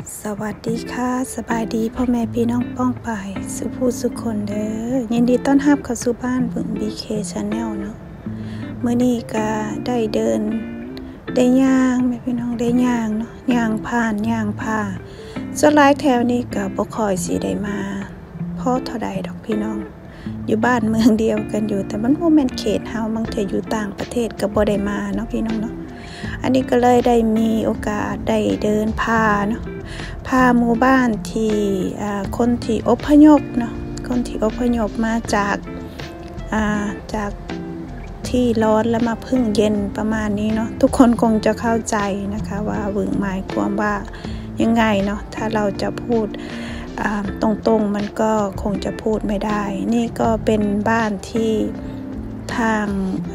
สวัสดีค่ะสบายดีพ่อแม่พี่น้องป้องไปสุผู้สุคนเด้อยินดีต้อนรับเข้าสู่บ้านบึง BK Channel เนาะมื้อนี้ก็ได้เดินได้ย่างแม่พี่น้องได้ย่างเนาะย่างผ่านย่างผ่าส่วนหลายแถวนี้ก็บ่ค่อยสิได้มาเพราะเท่าใดดอกพี่น้องอยู่บ้านเมืองเดียวกันอยู่แต่มันบ่แม่นเขตเฮาบางทีอยู่ต่างประเทศก็บ่ได้มาเนาะพี่น้องเนาะอันนี้ก็เลยได้มีโอกาสได้เดินผ่าเนาะพาหมู่บ้านที่คนที่อพยพเนาะคนที่อพยพมาจากที่ร้อนแล้วมาพึ่งเย็นประมาณนี้เนาะทุกคนคงจะเข้าใจนะคะว่าหมายความว่ายังไงเนาะถ้าเราจะพูดตรงๆมันก็คงจะพูดไม่ได้นี่ก็เป็นบ้านที่ทาง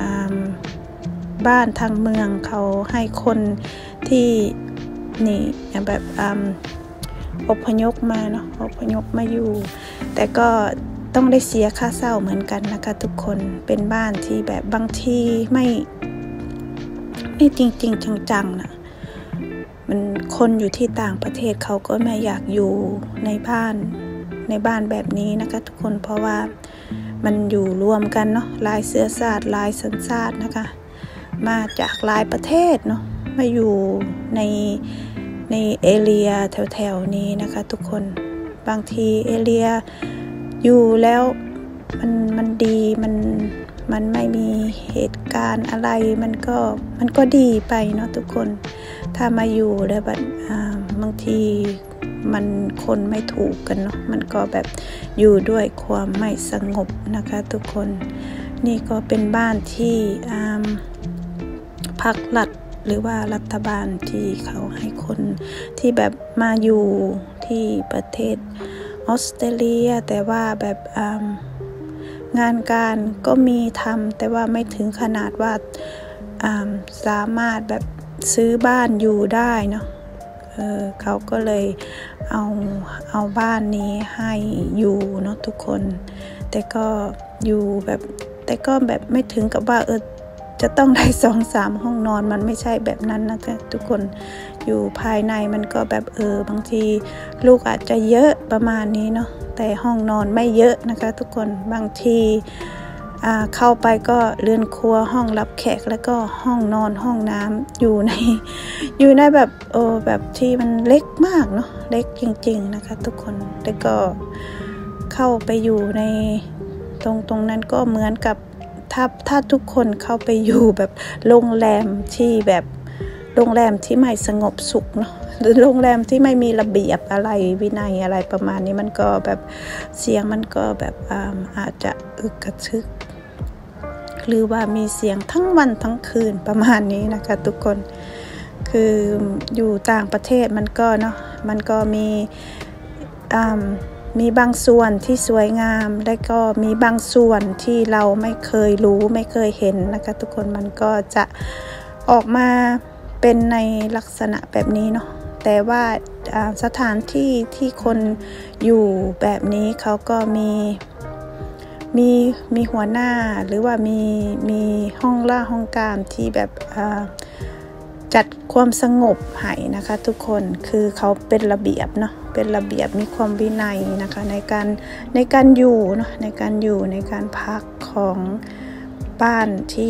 บ้านทางเมืองเขาให้คนที่นี่แบบอพยพมาเนาะอพยพมาอยู่แต่ก็ต้องได้เสียค่าเช่าเหมือนกันนะคะทุกคนเป็นบ้านที่แบบบางทีไม่จริงๆจังๆนะมันคนอยู่ที่ต่างประเทศเขาก็ไม่อยากอยู่ในบ้านแบบนี้นะคะทุกคนเพราะว่ามันอยู่รวมกันเนาะหลายเชื้อชาติหลายสัญชาตินะคะมาจากหลายประเทศเนาะมาอยู่ในเอเรียแถวๆนี้นะคะทุกคนบางทีเอเรียอยู่แล้วมันดีมันไม่มีเหตุการณ์อะไรมันก็ดีไปเนาะทุกคนถ้ามาอยู่แล้วบางทีมันคนไม่ถูกกันเนาะมันก็แบบอยู่ด้วยความไม่สงบนะคะทุกคนนี่ก็เป็นบ้านที่พรรครัฐหรือว่ารัฐบาลที่เขาให้คนที่แบบมาอยู่ที่ประเทศออสเตรเลียแต่ว่าแบบงานการก็มีทำแต่ว่าไม่ถึงขนาดว่าสามารถแบบซื้อบ้านอยู่ได้เนาะเขาก็เลยเอาบ้านนี้ให้อยู่เนาะทุกคนแต่ก็อยู่แบบแต่ก็แบบไม่ถึงกับว่าจะต้องได้ 2-3 ห้องนอนมันไม่ใช่แบบนั้นนะคะทุกคนอยู่ภายในมันก็แบบบางทีลูกอาจจะเยอะประมาณนี้เนาะแต่ห้องนอนไม่เยอะนะคะทุกคนบางทีเข้าไปก็เรือนครัวห้องรับแขกแล้วก็ห้องนอนห้องน้ำอยู่ในแบบแบบที่มันเล็กมากเนาะเล็กจริงๆนะคะทุกคนแต่ก็เข้าไปอยู่ในตรงนั้นก็เหมือนกับถ้าทุกคนเข้าไปอยู่แบบโรงแรมที่ไม่สงบสุขเนาะหรือโรงแรมที่ไม่มีระเบียบอะไรวินัยอะไรประมาณนี้มันก็แบบเสียงมันก็แบบอาจจะอึกกระทึกหรือว่ามีเสียงทั้งวันทั้งคืนประมาณนี้นะคะทุกคนคืออยู่ต่างประเทศมันก็เนาะมันก็มีบางส่วนที่สวยงามและก็มีบางส่วนที่เราไม่เคยรู้ไม่เคยเห็นนะคะทุกคนมันก็จะออกมาเป็นในลักษณะแบบนี้เนาะแต่ว่าสถานที่คนอยู่แบบนี้เขาก็มีหัวหน้าหรือว่ามีห้องการที่แบบจัดความสงบให้นะคะทุกคนคือเขาเป็นระเบียบเนาะเป็นระเบียบมีความวินัยนะคะในการอยู่เนาะในการพักของบ้านที่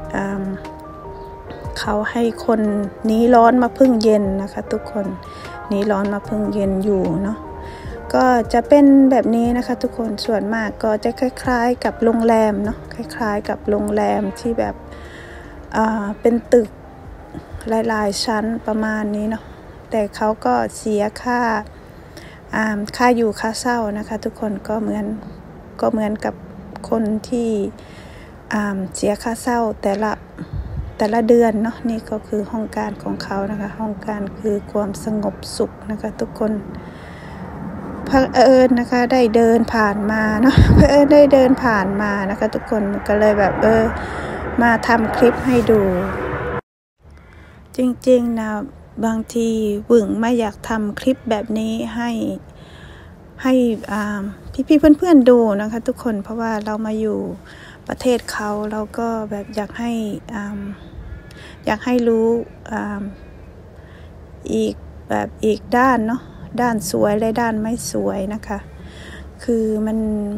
เขาให้คนหนีร้อนมาพึ่งเย็นนะคะทุกคนหนีร้อนมาพึ่งเย็นอยู่เนาะก็จะเป็นแบบนี้นะคะทุกคนส่วนมากก็จะคล้ายๆกับโรงแรมเนาะคล้ายๆกับโรงแรมที่แบบเป็นตึกหลายๆชั้นประมาณนี้เนาะแต่เขาก็เสียค่าอยู่ค่าเช่านะคะทุกคนก็เหมือนกับคนที่เสียค่าเช่าแต่ละเดือนเนาะนี่ก็คือห้องการของเขานะคะห้องการคือความสงบสุขนะคะทุกคนเผอิญนะคะได้เดินผ่านมาเนาะเผอิญได้เดินผ่านมานะคะทุกคนก็เลยแบบมาทำคลิปให้ดูจริงๆนะบางทีไม่อยากทำคลิปแบบนี้ให้พี่เพื่อนๆดูนะคะทุกคนเพราะว่าเรามาอยู่ประเทศเขาเราก็แบบอยากให้รู้อีกแบบอีกด้านเนาะด้านสวยและด้านไม่สวยนะคะคือมัน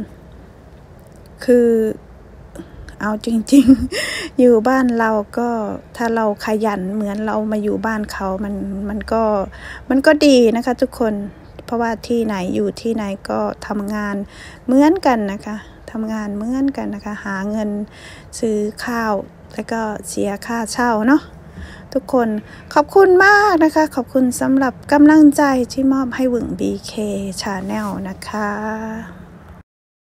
คือเอาจริงๆ อยู่บ้านเราก็ถ้าเราขยันเหมือนเรามาอยู่บ้านเขามันก็ดีนะคะทุกคนเพราะว่าที่ไหนอยู่ที่ไหนก็ทำงานเหมือนกันนะคะทำงานเหมือนกันนะคะหาเงินซื้อข้าวแล้วก็เสียค่าเช่าเนาะทุกคนขอบคุณมากนะคะขอบคุณสำหรับกำลังใจที่มอบให้วึ่ง BK Channel นะคะ